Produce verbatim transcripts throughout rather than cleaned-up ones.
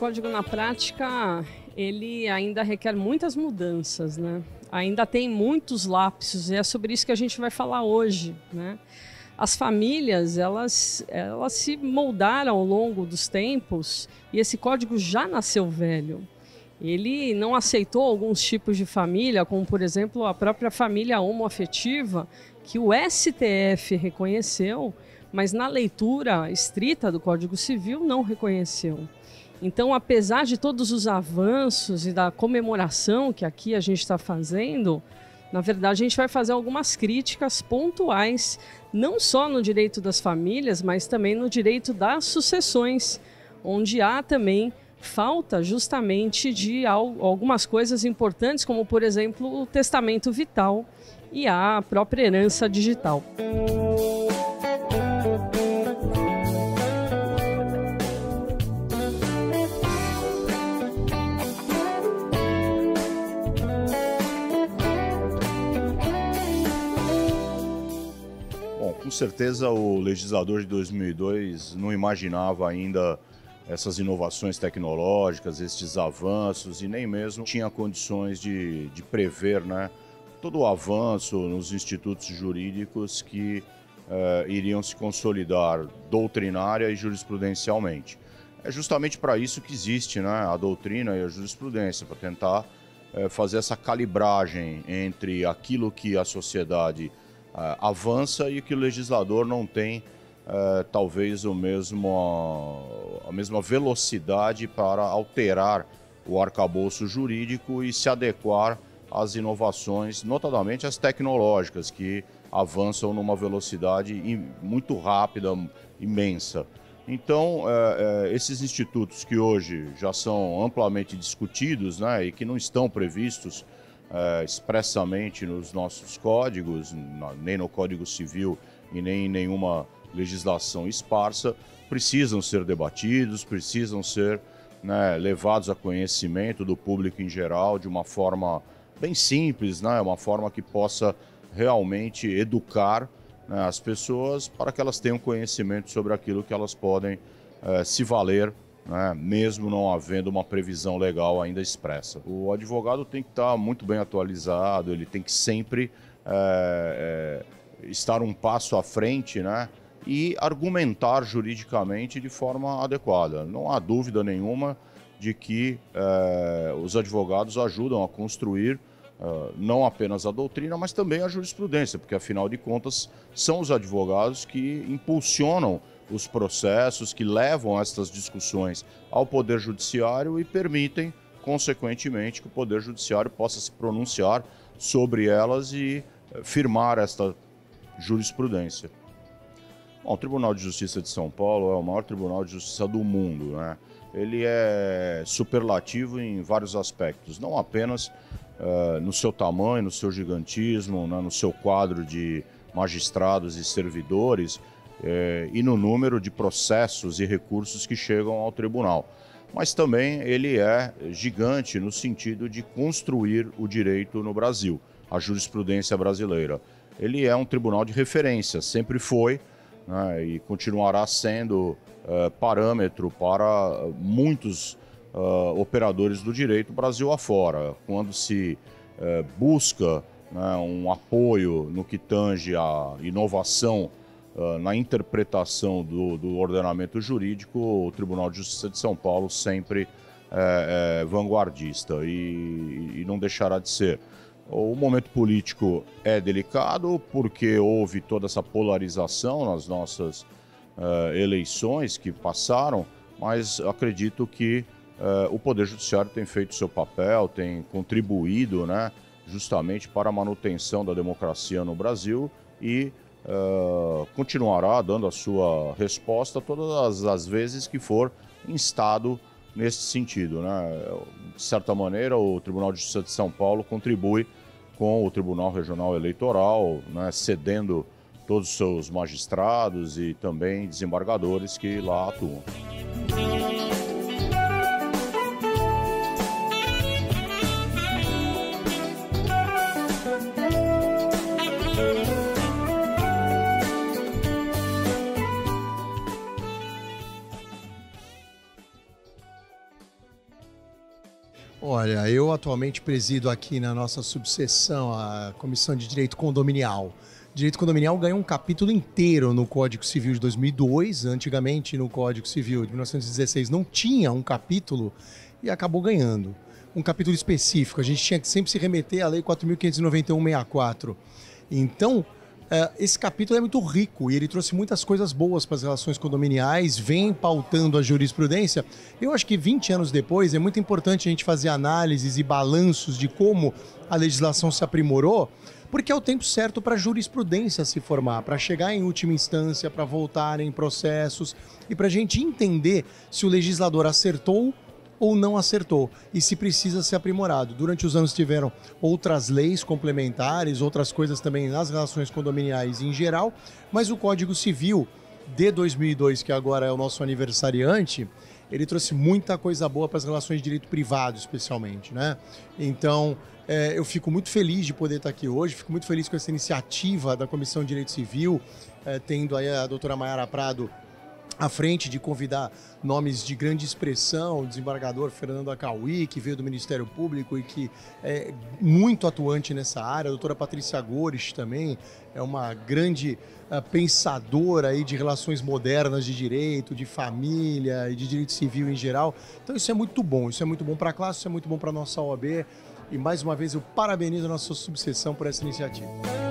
código na prática, ele ainda requer muitas mudanças, né? Ainda tem muitos lapsos, e é sobre isso que a gente vai falar hoje, né? As famílias, elas, elas se moldaram ao longo dos tempos e esse código já nasceu velho. Ele não aceitou alguns tipos de família, como, por exemplo, a própria família homoafetiva, que o S T F reconheceu, mas na leitura estrita do Código Civil não reconheceu. Então, apesar de todos os avanços e da comemoração que aqui a gente está fazendo, na verdade a gente vai fazer algumas críticas pontuais, não só no direito das famílias, mas também no direito das sucessões, onde há também falta justamente de algumas coisas importantes, como, por exemplo, o testamento vital e a própria herança digital. Com certeza o legislador de dois mil e dois não imaginava ainda essas inovações tecnológicas, estes avanços, e nem mesmo tinha condições de, de prever, né, todo o avanço nos institutos jurídicos que eh, iriam se consolidar doutrinária e jurisprudencialmente. É justamente para isso que existe, né, a doutrina e a jurisprudência, para tentar eh, fazer essa calibragem entre aquilo que a sociedade Uh, avança e que o legislador não tem uh, talvez o mesmo, a, a mesma velocidade para alterar o arcabouço jurídico e se adequar às inovações, notadamente as tecnológicas, que avançam numa velocidade muito rápida, imensa. Então, uh, uh, esses institutos que hoje já são amplamente discutidos, né, e que não estão previstos Uh, expressamente nos nossos códigos, na, nem no Código Civil e nem em nenhuma legislação esparsa, precisam ser debatidos, precisam ser, né, levados a conhecimento do público em geral de uma forma bem simples, né, uma forma que possa realmente educar, né, as pessoas para que elas tenham conhecimento sobre aquilo que elas podem uh, se valer, né, mesmo não havendo uma previsão legal ainda expressa. O advogado tem que estar muito bem atualizado, ele tem que sempre é, é, estar um passo à frente, né, e argumentar juridicamente de forma adequada. Não há dúvida nenhuma de que é, os advogados ajudam a construir é, não apenas a doutrina, mas também a jurisprudência, porque afinal de contas são os advogados que impulsionam os processos, que levam estas discussões ao Poder Judiciário e permitem, consequentemente, que o Poder Judiciário possa se pronunciar sobre elas e firmar esta jurisprudência. Bom, o Tribunal de Justiça de São Paulo é o maior tribunal de justiça do mundo, né? Ele é superlativo em vários aspectos, não apenas uh, no seu tamanho, no seu gigantismo, né, no seu quadro de magistrados e servidores, É, e no número de processos e recursos que chegam ao tribunal. Mas também ele é gigante no sentido de construir o direito no Brasil, a jurisprudência brasileira. Ele é um tribunal de referência, sempre foi, né, e continuará sendo uh, parâmetro para muitos uh, operadores do direito Brasil afora. Quando se uh, busca, né, um apoio no que tange à inovação Uh, na interpretação do, do ordenamento jurídico, o Tribunal de Justiça de São Paulo sempre é, é vanguardista e, e não deixará de ser. O momento político é delicado porque houve toda essa polarização nas nossas uh, eleições que passaram, mas acredito que uh, o Poder Judiciário tem feito seu papel, tem contribuído, né, justamente para a manutenção da democracia no Brasil e Uh, continuará dando a sua resposta todas as, as vezes que for instado nesse sentido, né? De certa maneira, o Tribunal de Justiça de São Paulo contribui com o Tribunal Regional Eleitoral, né, cedendo todos os seus magistrados e também desembargadores que lá atuam. Olha, eu atualmente presido aqui na nossa subseção a Comissão de Direito Condominial. Direito condominial ganhou um capítulo inteiro no Código Civil de dois mil e dois. Antigamente, no Código Civil de mil novecentos e dezesseis, não tinha um capítulo e acabou ganhando. Um capítulo específico. A gente tinha que sempre se remeter à Lei quatro mil quinhentos e noventa e um barra sessenta e quatro. Então, esse capítulo é muito rico e ele trouxe muitas coisas boas para as relações condominiais, vem pautando a jurisprudência. Eu acho que vinte anos depois é muito importante a gente fazer análises e balanços de como a legislação se aprimorou, porque é o tempo certo para a jurisprudência se formar, para chegar em última instância, para voltar em processos e para a gente entender se o legislador acertou ou não acertou e se precisa ser aprimorado. Durante os anos tiveram outras leis complementares, outras coisas também nas relações condominiais em geral, mas o Código Civil de dois mil e dois, que agora é o nosso aniversariante, ele trouxe muita coisa boa para as relações de direito privado, especialmente, né? Então, é, eu fico muito feliz de poder estar aqui hoje, fico muito feliz com essa iniciativa da Comissão de Direito Civil, é, tendo aí a doutora Mayara Prado à frente de convidar nomes de grande expressão, o desembargador Fernando Acauí, que veio do Ministério Público e que é muito atuante nessa área, a doutora Patrícia Gores também é uma grande uh, pensadora aí de relações modernas de direito, de família e de direito civil em geral. Então isso é muito bom, isso é muito bom para a classe, isso é muito bom para a nossa O A B e mais uma vez eu parabenizo a nossa subseção por essa iniciativa.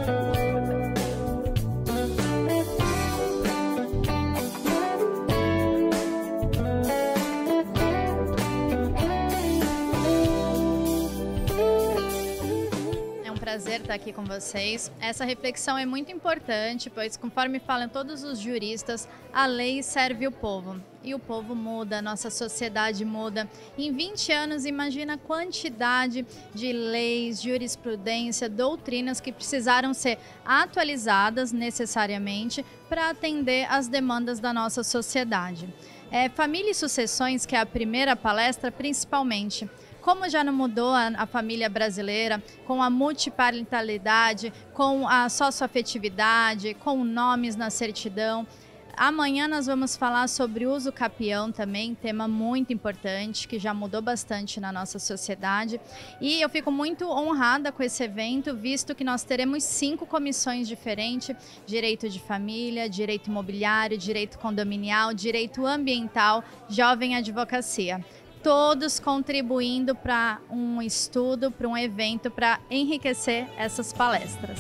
Prazer estar aqui com vocês. Essa reflexão é muito importante, pois conforme falam todos os juristas, a lei serve o povo. E o povo muda, a nossa sociedade muda. Em vinte anos, imagina a quantidade de leis, jurisprudência, doutrinas que precisaram ser atualizadas necessariamente para atender às demandas da nossa sociedade. É, família e sucessões, que é a primeira palestra, principalmente. Como já não mudou a, a família brasileira, com a multiparentalidade, com a socioafetividade, com nomes na certidão. Amanhã nós vamos falar sobre uso capião também, tema muito importante, que já mudou bastante na nossa sociedade. E eu fico muito honrada com esse evento, visto que nós teremos cinco comissões diferentes: direito de família, direito imobiliário, direito condominial, direito ambiental, jovem advocacia. Todos contribuindo para um estudo, para um evento, para enriquecer essas palestras.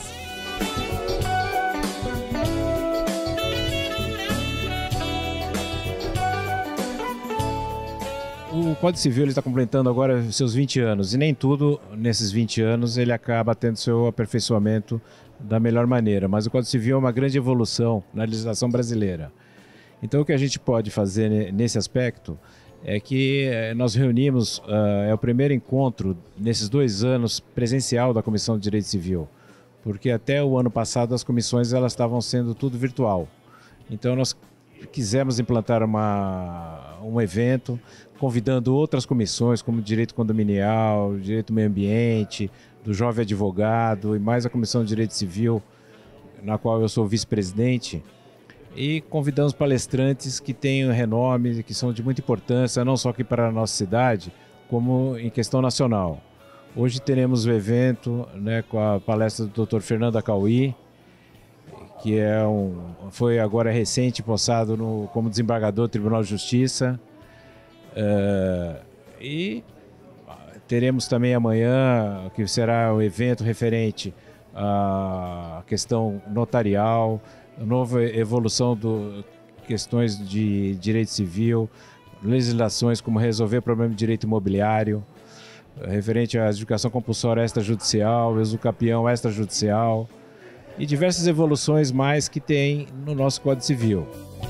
O Código Civil está completando agora seus vinte anos e nem tudo nesses vinte anos ele acaba tendo seu aperfeiçoamento da melhor maneira, mas o Código Civil é uma grande evolução na legislação brasileira. Então o que a gente pode fazer nesse aspecto é que nós reunimos, uh, é o primeiro encontro nesses dois anos presencial da Comissão de Direito Civil, porque até o ano passado as comissões elas estavam sendo tudo virtual. Então nós quisemos implantar uma, um evento convidando outras comissões como Direito Condominial, Direito do Meio Ambiente, do Jovem Advogado e mais a Comissão de Direito Civil, na qual eu sou vice-presidente. E convidamos palestrantes que têm renome, que são de muita importância, não só aqui para a nossa cidade, como em questão nacional. Hoje teremos o evento, né, com a palestra do doutor Fernando Acauí, que é um, foi agora recente possado no, como desembargador do Tribunal de Justiça. Uh, e teremos também amanhã, que será um evento referente à questão notarial, nova evolução de questões de direito civil, legislações como resolver problema de direito imobiliário, referente à adjudicação compulsória extrajudicial, uso capião extrajudicial e diversas evoluções mais que tem no nosso Código Civil.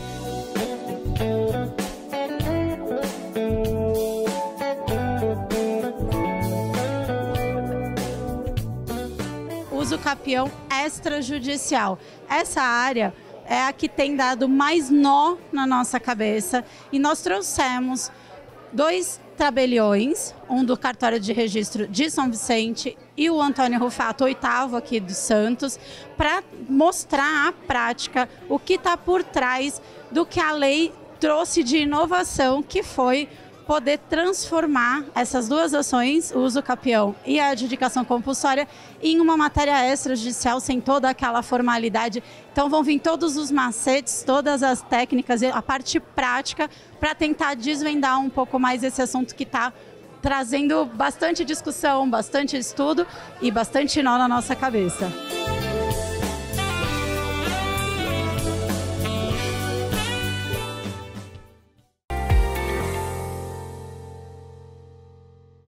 Uso capião extrajudicial. Essa área é a que tem dado mais nó na nossa cabeça e nós trouxemos dois tabeliões, um do cartório de registro de São Vicente e o Antônio Rufato, oitavo aqui do Santos, para mostrar à prática o que está por trás do que a lei trouxe de inovação, que foi poder transformar essas duas ações, o uso capião e a adjudicação compulsória, em uma matéria extrajudicial sem toda aquela formalidade. Então vão vir todos os macetes, todas as técnicas, a parte prática, para tentar desvendar um pouco mais esse assunto que está trazendo bastante discussão, bastante estudo e bastante nó na nossa cabeça.